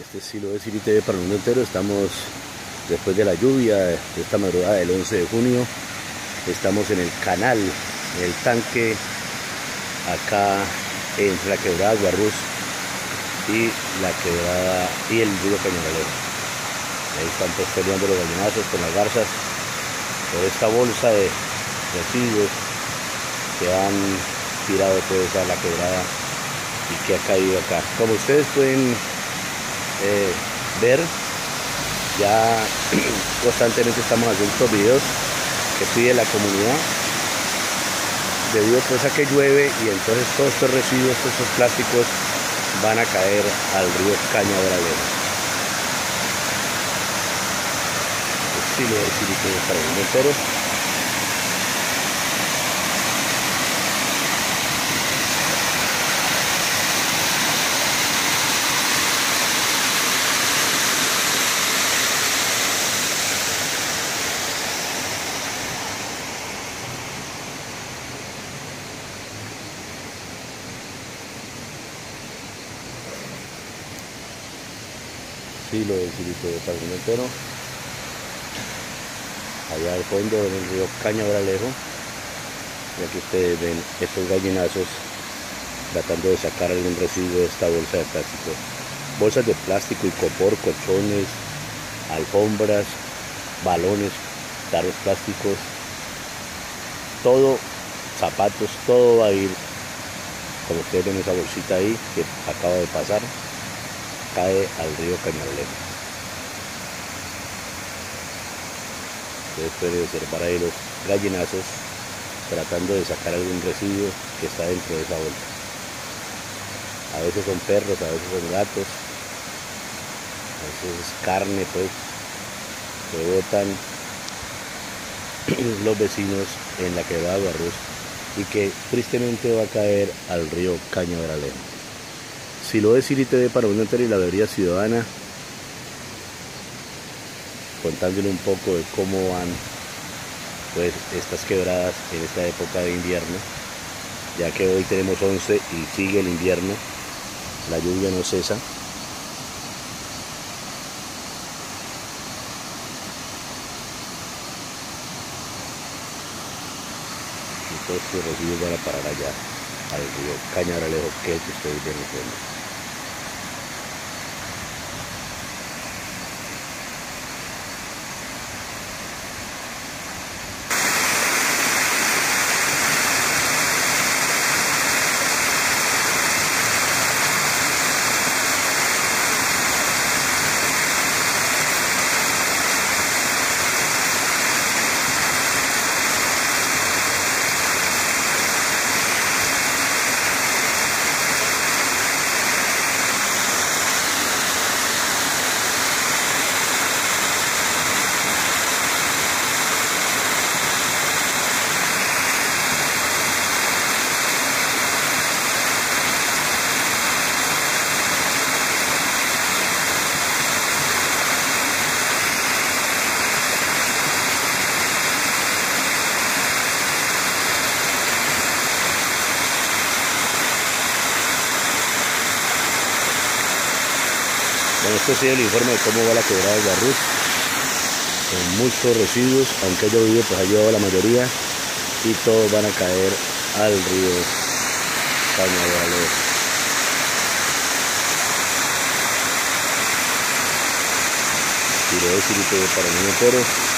Este estilo de City TV para el mundo entero. Estamos después de la lluvia de esta madrugada del 11 de junio. Estamos en el canal, en el tanque, acá entre la quebrada Guarrús y la quebrada y el río Cañaveral. Ahí están pues peleando los gallinazos con las garzas por esta bolsa de residuos que han tirado pues a la quebrada y que ha caído acá. Como ustedes pueden ver, ya constantemente estamos haciendo estos videos que pide la comunidad, debido pues a que llueve, y entonces todos estos residuos, todos estos plásticos van a caer al río Cañaveral. Estilo de City TV para el mundo entero. Estilo de City TV para el mundo entero. Allá al fondo en el río Cañaveral, ya que ustedes ven estos gallinazos tratando de sacar algún residuo de esta bolsa de plástico. Bolsas de plástico, y copor, colchones, alfombras, balones, tarros plásticos, todo, zapatos, todo va a ir, como ustedes ven esa bolsita ahí que acaba de pasar, cae al río Cañaveral. Ustedes pueden observar ahí los gallinazos tratando de sacar algún residuo que está dentro de esa bolsa. A veces son perros, a veces son gatos, a veces es carne pues que botan los vecinos en la quebrada Guarrús y que tristemente va a caer al río Cañaveral. Estilo de City TV para el mundo entero y la veeduría ciudadana, contándole un poco de cómo van pues estas quebradas en esta época de invierno, ya que hoy tenemos 11 y sigue el invierno, la lluvia no cesa. Y todos estos residuos van a parar allá al río Cañaveral, que es el que ustedes ven en fondo. Bueno, esto ha sido el informe de cómo va la quebrada de Guarrús, con muchos residuos, aunque haya llovido, pues ha llevado la mayoría, y todos van a caer al río Cañaveral. Estilo de City TV para el mundo entero.